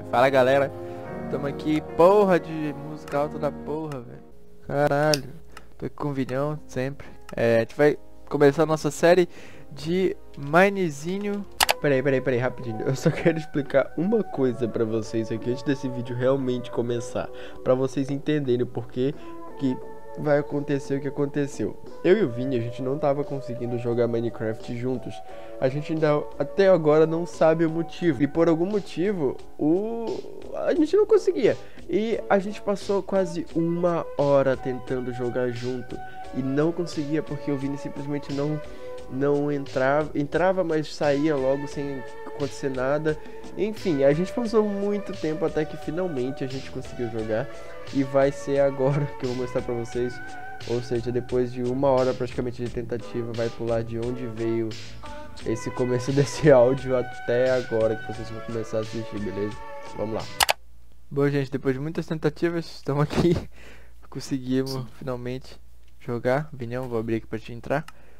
Fala galera, tamo aqui, porra de música alta da porra, velho. Caralho, tô aqui com o Vinhão, sempre. A gente vai começar a nossa série de Minezinho. Peraí, rapidinho. Eu só quero explicar uma coisa pra vocês aqui antes desse vídeo realmente começar. Pra vocês entenderem o porquê que vai acontecer o que aconteceu. Eu e o Vini, a gente não tava conseguindo jogar Minecraft juntos. A gente ainda até agora não sabe o motivo. E por algum motivo, a gente não conseguia. E a gente passou quase 1 hora tentando jogar junto. E não conseguia porque o Vini simplesmente não entrava, mas saía logo sem acontecer nada. Enfim, a gente passou muito tempo até que finalmente a gente conseguiu jogar. E vai ser agora que eu vou mostrar pra vocês. Ou seja, depois de 1 hora praticamente de tentativa, vai pular de onde veio esse começo desse áudio até agora que vocês vão começar a assistir, beleza? Vamos lá. Bom gente, depois de muitas tentativas, estamos aqui. Conseguimos finalmente jogar. Vinhão, vou abrir aqui pra te entrar.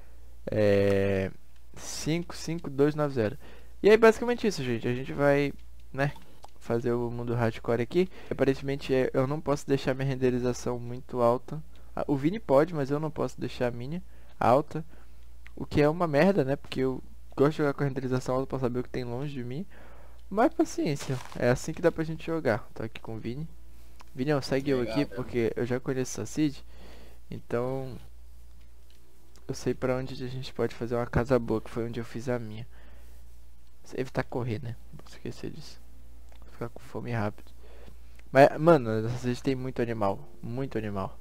55290. E aí basicamente isso, gente. A gente vai, né, fazer o mundo hardcore aqui. Aparentemente eu não posso deixar minha renderização muito alta. O Vini pode, mas eu não posso deixar a minha alta. O que é uma merda, né? Porque eu gosto de jogar com a renderização alta pra saber o que tem longe de mim. Mas paciência, é assim que dá pra gente jogar. Tô aqui com o Vini. Vini, segue eu aqui porque eu já conheço a Cid. Então eu sei pra onde a gente pode fazer uma casa boa, que foi onde eu fiz a minha. Evitar correr, né? Não vou esquecer disso. Vou ficar com fome rápido. Mas, mano, essa Cid tem muito animal. Muito animal.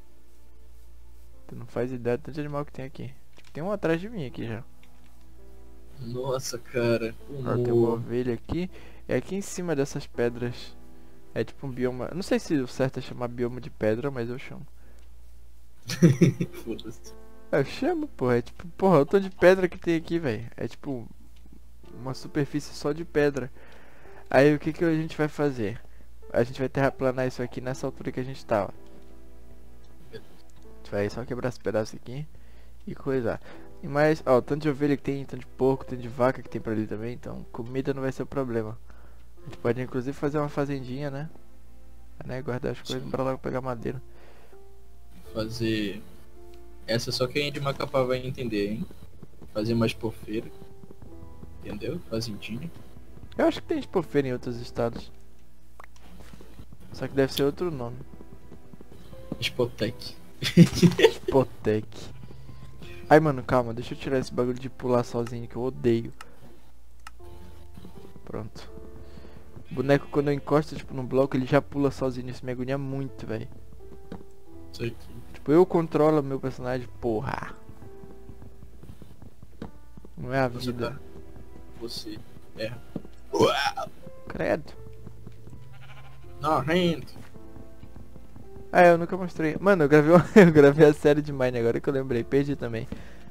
Tu não faz ideia do tanto de animal que tem aqui. Tem um atrás de mim aqui já. Nossa, cara. Ó, tem uma ovelha aqui. E aqui em cima dessas pedras é tipo um bioma. Não sei se o certo é chamar bioma de pedra, mas eu chamo. Foda-se. Eu chamo, porra. É tipo, porra, o tanto de pedra que tem aqui, velho. É tipo uma superfície só de pedra. Aí o que que a gente vai fazer? A gente vai terraplanar isso aqui nessa altura que a gente tá, ó. A gente vai só quebrar esse pedaço aqui e coisar. E mais, ó, tanto de ovelha que tem, tanto de porco, tanto de vaca que tem pra ali também. Então comida não vai ser o problema. A gente pode inclusive fazer uma fazendinha, né? Guardar as coisas pra lá pegar madeira. Fazer. Essa só quem é de Macapá vai entender, hein? Fazer mais porfeira. Entendeu? Fazendinha. Eu acho que tem expofeira em outros estados. Só que deve ser outro nome. Spotec. Spotec. Ai, mano, calma, deixa eu tirar esse bagulho de pular sozinho que eu odeio. Pronto. O boneco quando eu encosto tipo no bloco ele já pula sozinho, isso me agonia muito, velho. Isso aqui. Tipo, eu controlo meu personagem, porra. Não é a Você vida. tá. Você. É. Credo. Nojento. Ah, eu nunca mostrei. Mano, eu gravei a série de Mine agora que eu lembrei, perdi também.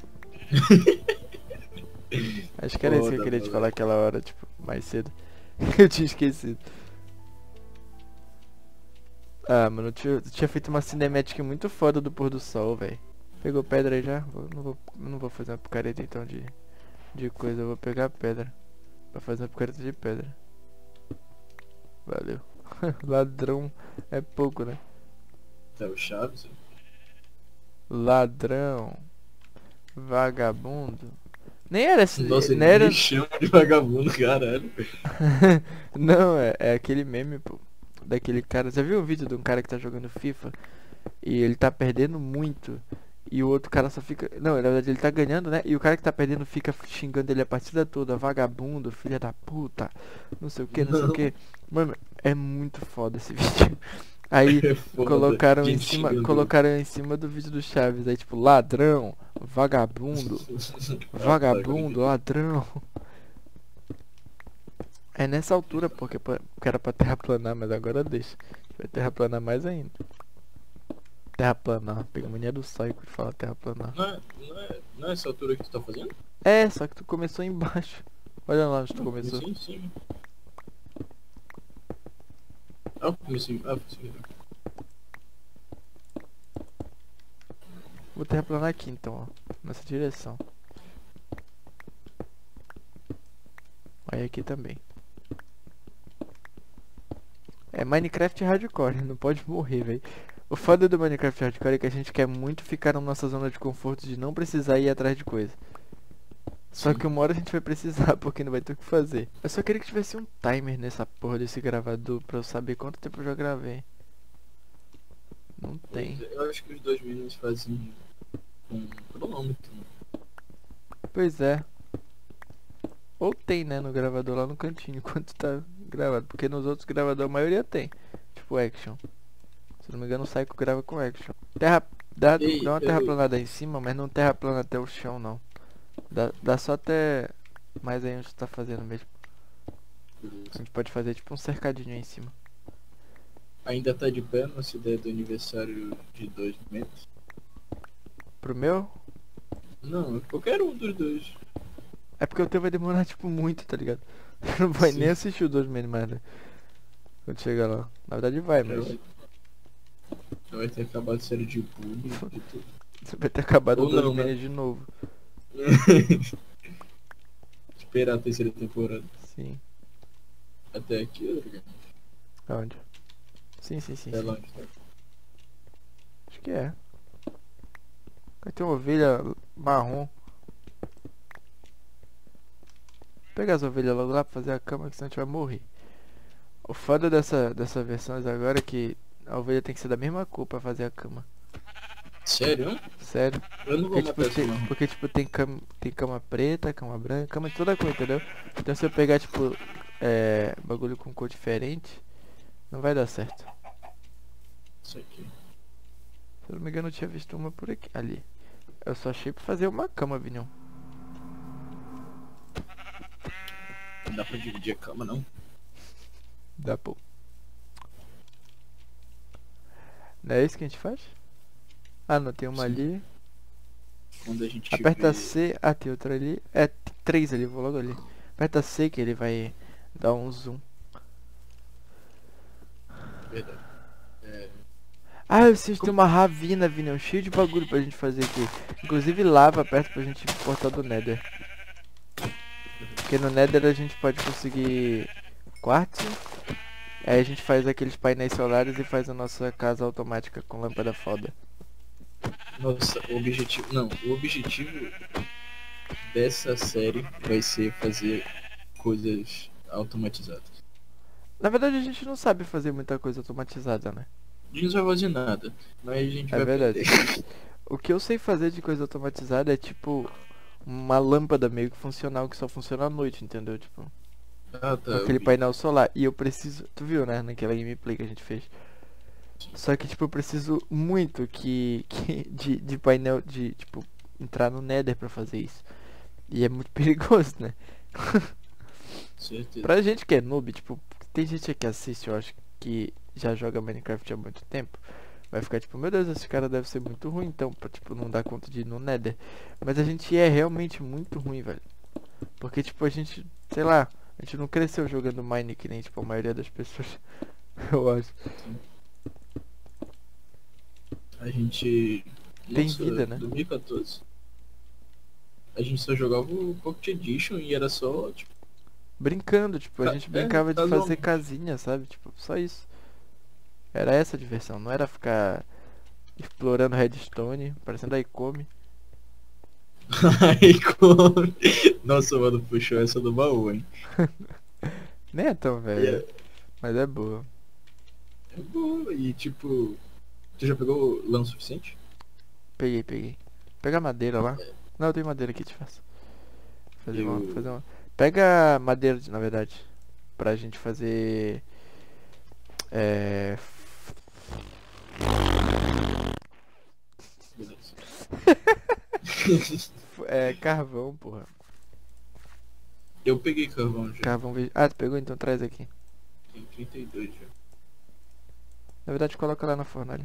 Acho que era isso que eu queria te falar aquela hora, tipo, mais cedo. Eu tinha esquecido. Ah, mano, eu tinha feito uma cinemática muito foda do pôr do sol, velho. Pegou pedra aí já? Não vou fazer uma picareta então de coisa, eu vou pegar a pedra. Pra fazer uma picareta de pedra. Valeu. Ladrão é pouco, né? Tá o Chaves? Ladrão. Vagabundo. Nem era assim. Nossa, Nem era... me chama de vagabundo, caralho. Não, é aquele meme, pô. Daquele cara. Você viu o vídeo de um cara que tá jogando FIFA? E ele tá perdendo muito. E o outro cara só fica... Não, na verdade ele tá ganhando, né? E o cara que tá perdendo fica xingando ele a partida toda. Vagabundo, filha da puta. Não sei o que, não sei o que. Mano, é muito foda esse vídeo. Aí É foda. colocaram em cima do vídeo do Chaves. Aí tipo, ladrão, vagabundo, vagabundo, ladrão. É nessa altura, porque era pra terraplanar, mas agora deixa. Vai terraplanar mais ainda. Terraplanar, pega a mania do Psycho de falar terraplanar. Não é essa altura que tu tá fazendo? É, só que tu começou embaixo. Olha lá onde tu começou. Comecei em cima. Ah, comecei. Ah, sim. Vou terraplanar aqui então, ó. Nessa direção. Aí aqui também. É Minecraft Hardcore, não pode morrer, velho. O foda do Minecraft Hardcore é que a gente quer muito ficar na nossa zona de conforto de não precisar ir atrás de coisa. Só Sim. que uma hora a gente vai precisar, porque não vai ter o que fazer. Eu só queria que tivesse um timer nessa porra desse gravador pra eu saber quanto tempo eu já gravei. Não tem. Eu acho que os dois meninos fazem um cronômetro. Pois é. Ou tem, né, no gravador lá no cantinho, enquanto tá gravado. Porque nos outros gravadores a maioria tem. Tipo Action. Se não me engano o Psycho grava com Action. Dá Ei, uma terraplanada aí em cima, mas não terraplana até o chão não. Dá só até mais aí onde tu tá fazendo mesmo. A gente pode fazer tipo um cercadinho aí em cima. Ainda tá de pé nossa ideia do aniversário de 2 metros? Pro meu? Não, qualquer um dos dois. É porque o teu vai demorar tipo muito, tá ligado? Não vai Sim. nem assistir o 2 mais, né? Quando chegar lá. Na verdade vai, mas Já vai ter acabado a série de bullying e tudo. você vai ter acabado o Ou 2 não, né? de novo. Esperar a terceira temporada. Sim. Até aqui, Rodrigo. Aonde? Sim. Até lá onde tá. Acho que é. Vai ter uma ovelha marrom. Pega as ovelhas logo lá pra fazer a cama, que senão a gente vai morrer. O foda dessa versão agora é que a ovelha tem que ser da mesma cor pra fazer a cama. Sério? Sério. Eu não vou Porque, matar essa marrom. tipo, tem cama preta, cama branca, cama de toda cor, entendeu? Então se eu pegar, tipo, bagulho com cor diferente, não vai dar certo. Isso aqui. Se eu não me engano, eu tinha visto uma por aqui. Ali. Eu só achei pra fazer uma cama, Vinhão. Não dá pra dividir a cama, não. Dá, pô. Não é isso que a gente faz? Ah, não, tem uma Sim. ali. Quando a gente Aperta vê... C. Ah, tem outra ali. É, tem 3 ali, vou logo ali. Aperta C que ele vai dar um zoom. Verdade. Ah, eu sei que tem uma ravina, Vinhão, cheio de bagulho pra gente fazer aqui. Inclusive lava perto pra gente importar do Nether. Porque no Nether a gente pode conseguir quartzo. Aí a gente faz aqueles painéis solares e faz a nossa casa automática com lâmpada foda. Nossa, o objetivo... Não, o objetivo dessa série vai ser fazer coisas automatizadas. Na verdade a gente não sabe fazer muita coisa automatizada, né? A gente não vai fazer nada, mas a gente É vai verdade. aprender. O que eu sei fazer de coisa automatizada é tipo uma lâmpada meio que funcional que só funciona à noite, entendeu? Tipo, Ah, tá. com aquele painel solar. E eu preciso. Tu viu, né? Naquela gameplay que a gente fez. Só que tipo, eu preciso muito de painel de, tipo, entrar no Nether pra fazer isso. E é muito perigoso, né? Certeza. Pra gente que é noob, tipo, tem gente que assiste, eu acho, que já joga Minecraft há muito tempo. Vai ficar tipo, meu Deus, esse cara deve ser muito ruim, então, pra, tipo, não dar conta de ir no Nether. Mas a gente é realmente muito ruim, velho. Porque, tipo, a gente, sei lá, a gente não cresceu jogando Mine que nem, tipo, a maioria das pessoas, eu acho. A gente... Tem Nossa, vida, né? 2014. A gente só jogava o Pocket Edition e era só, tipo... Brincando, tipo, a gente brincava de fazer casualmente. casinha, sabe? Tipo, só isso. Era essa a diversão, não era ficar explorando redstone, parecendo aí come. Aí, como... Nossa, mano, puxou essa do baú, hein? Nem é tão E velho, mas é boa. é boa. E, tipo... Tu já pegou lã suficiente? Peguei. Pega madeira lá. Não, eu tenho madeira aqui, te faço. Eu- Fazer uma. Pega madeira, na verdade. Pra gente fazer. É. Beleza. Carvão, porra. Eu peguei carvão já. Carvão. Ah, tu pegou? Então traz aqui. Tem 32 já. Na verdade, coloca lá na fornalha.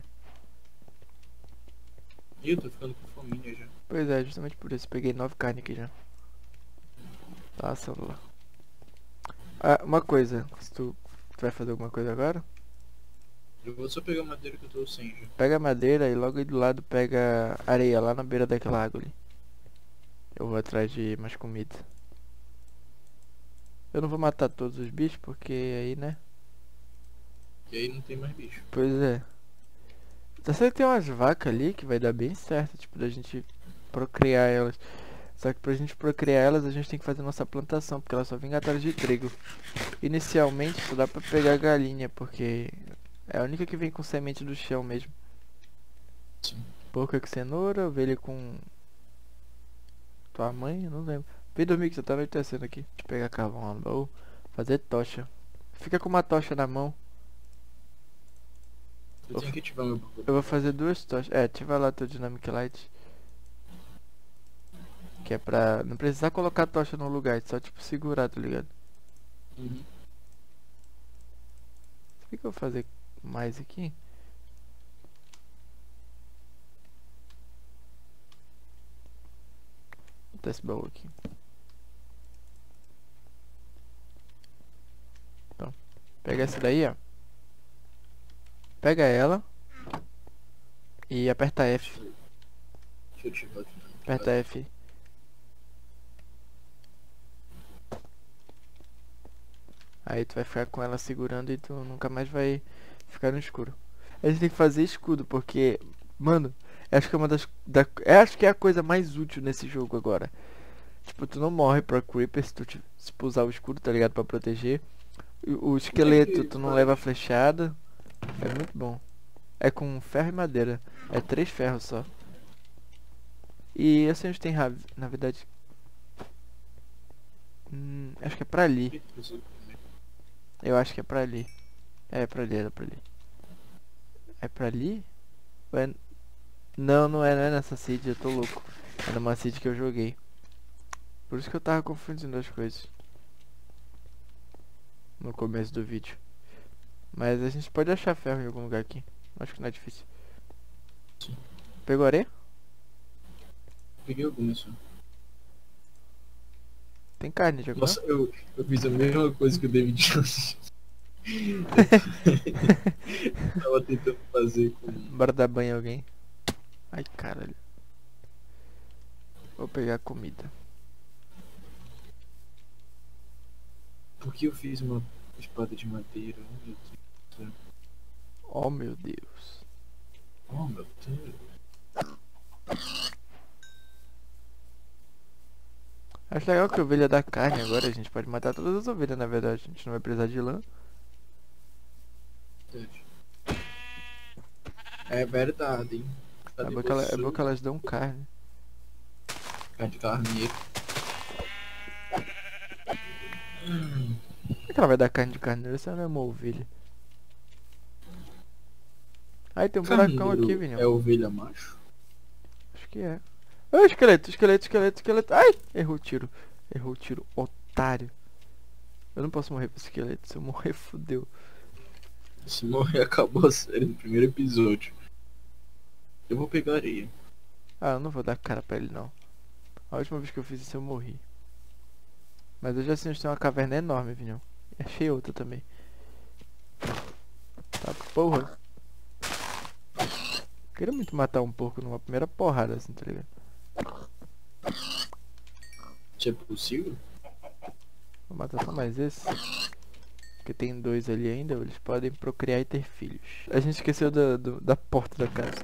Ih, eu tô ficando com fominha já. Pois é, justamente por isso. Peguei 9 carnes aqui já. Tá assando lá. Ah, uma coisa. Se tu vai fazer alguma coisa agora, Eu vou só pegar a madeira que eu tô sem já. pega a madeira e logo aí do lado pega areia lá na beira daquela água ali. Eu vou atrás de mais comida. Eu não vou matar todos os bichos porque aí, né? E aí não tem mais bicho. Pois é. Tá certo que tem umas vacas ali que vai dar bem certo, tipo, da gente procriar elas. Só que pra gente procriar elas, a gente tem que fazer nossa plantação, porque elas só vêm atrás de trigo. Inicialmente só dá pra pegar galinha, porque é a única que vem com semente do chão mesmo. Sim. Porca com cenoura, ovelha com tua mãe, eu não lembro. Vem dormir que você tá anoitecendo aqui. Deixa eu pegar carvão lá no baú. Fazer tocha. Fica com uma tocha na mão. Eu tenho que ativar meu bagulho. Eu vou fazer 2 tochas. É, ativa lá teu Dynamic Light. Que é pra não precisar colocar a tocha no lugar, é só tipo segurar, tá ligado? Uhum. O que eu vou fazer mais aqui? Vou botar esse baú aqui. Então, pega essa daí, ó. Pega ela. E aperta F. Deixa eu ativar aqui. Aperta F. Aí tu vai ficar com ela segurando e tu nunca mais vai ficar no escuro. A gente tem que fazer escudo, porque, mano, acho que é uma acho que é a coisa mais útil nesse jogo agora. Tipo, tu não morre pra Creeper se tu usar o escudo, tá ligado? Pra proteger. O esqueleto tu não leva flechada. É muito bom. É com ferro e madeira. É 3 ferros só. E assim a gente tem na verdade. Acho que é pra ali. Eu acho que é pra ali. É pra ali, é pra ali. É pra ali? Não, não é nessa seed, eu tô louco. É numa seed que eu joguei. Por isso que eu tava confundindo as coisas no começo do vídeo. Mas a gente pode achar ferro em algum lugar aqui. Acho que não é difícil. Sim. Pegou areia? Peguei alguma só. Tem carne de agora? Nossa, eu fiz a mesma coisa que o David Jones. Tava tentando fazer com... Bora dar banho em alguém. Ai, caralho. Vou pegar comida. Por que eu fiz uma espada de madeira? Oh meu Deus. Oh, meu Deus. Oh meu Deus. Acho legal que a ovelha dá carne agora. A gente pode matar todas as ovelhas, na verdade. A gente não vai precisar de lã. É verdade, hein? É bom que elas dão carne. Carne de carneiro. Por que ela vai dar carne de carneiro se ela não é uma ovelha? Aí tem um buracão aqui, Vinho. É ovelha macho? Acho que é. Ai, esqueleto, esqueleto, esqueleto, esqueleto. Ai, errou o tiro. Errou o tiro, otário. Eu não posso morrer pro esqueleto. Se eu morrer, fodeu. Se morrer, acabou a série no primeiro episódio. Eu vou pegar areia. Ah, eu não vou dar cara pra ele, não. A última vez que eu fiz isso, eu morri. Mas eu já sei onde tem uma caverna enorme, Vinhão. E achei outra também. Tá, porra. Queria muito matar um porco numa primeira porrada, assim, tá ligado? Isso é possível? Vou matar só mais esse. Porque tem 2 ali ainda, eles podem procriar e ter filhos. A gente esqueceu da porta da casa.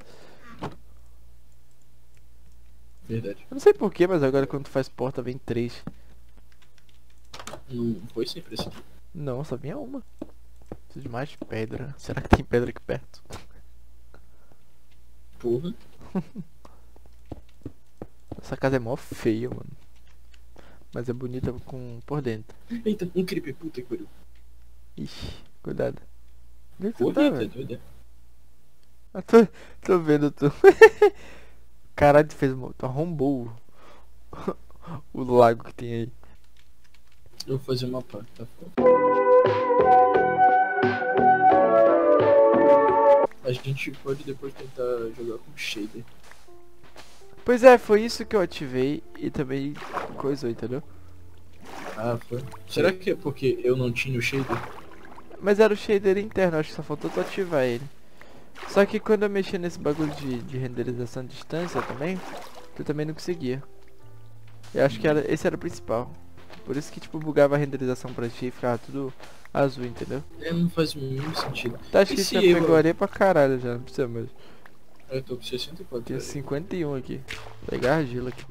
Verdade. Eu não sei porquê, mas agora quando tu faz porta vem 3. Não foi sempre assim. Não, só vinha uma. Preciso de mais pedra. Será que tem pedra aqui perto? Porra. Essa casa é mó feia, mano. Mas é bonita por dentro. Eita, um creeper, puta que pariu. Ixi, cuidado. Onde é que tu Porra, tá, eita, velho? doida. Ah, tô vendo tu. Caralho, tu arrombou o lago que tem aí. Eu vou fazer uma pá, tá foda. A gente pode depois tentar jogar com shader. Pois é, foi isso que eu ativei e também coisou, entendeu? Ah, foi? Será que é porque eu não tinha o shader? Mas era o shader interno, acho que só faltou tu ativar ele. Só que quando eu mexia nesse bagulho de renderização à distância também, tu também não conseguia. Eu acho que esse era o principal. Por isso que, tipo, bugava a renderização pra ti e ficava tudo azul, entendeu? Não faz o mínimo sentido. Tá, acho E que se já eu- pegou areia pra caralho já, não precisa mais. Eu tô com 64. Tem 51 aqui. Vou pegar argila aqui.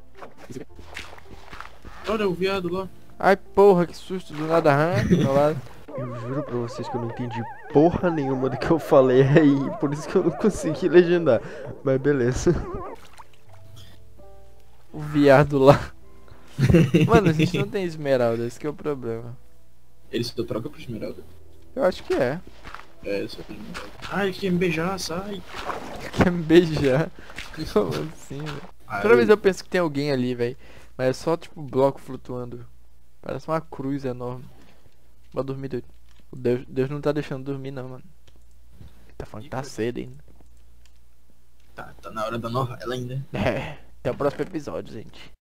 Olha o viado lá. Ai, porra, que susto do nada, do meu lado. Eu juro pra vocês que eu não entendi porra nenhuma do que eu falei aí, por isso que eu não consegui legendar. Mas beleza. O viado lá. Mano, a gente não tem esmeralda, esse que é o problema. Ele só troca pro esmeralda. Eu acho que é. É, só pro esmeralda. Ai, quer me beijar, sai. Quer me beijar? Como assim, velho? Ai, Toda vez eu penso que tem alguém ali, velho. Mas é só tipo bloco flutuando. Parece uma cruz enorme. Vou dormir, doido. Deus não tá deixando dormir não, mano. Ele tá falando que tá cedo ainda. Tá na hora da novela ainda. É, até o próximo episódio, gente.